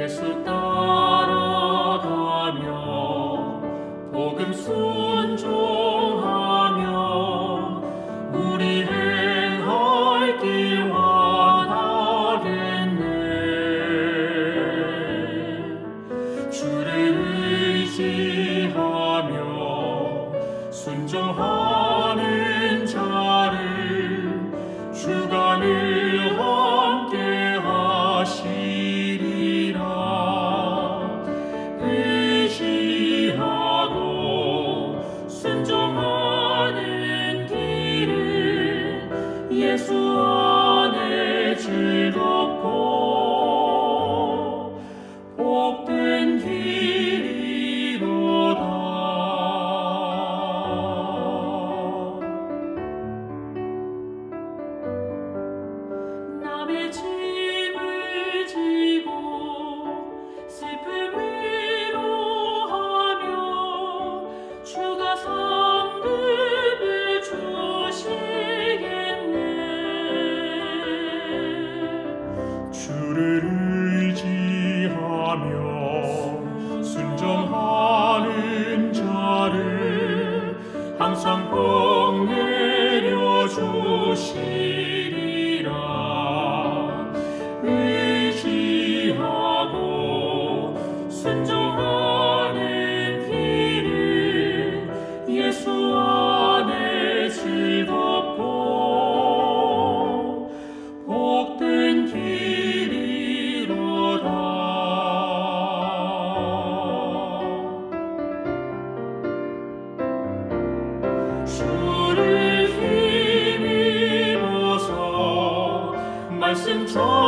예수 따라가며 복음 순종하며 우리 행할 길 완하겠네. 주를 의지하며 순종하는 자를 주가 늘 함께 하시리라. 의지하고 순종하는 길은 예수 안에 즐겁고 복된 길이로다. 남의 짐을 지고 슬픔 위로하며 주가 상급을 주시겠네. 주를 의지하며 순종하는 자를 항상 복 내려주시리라. 의지하고 순종하는 길은 예수 안에 즐겁고 복된 길이로다. 주를 힘입어서 말씀 전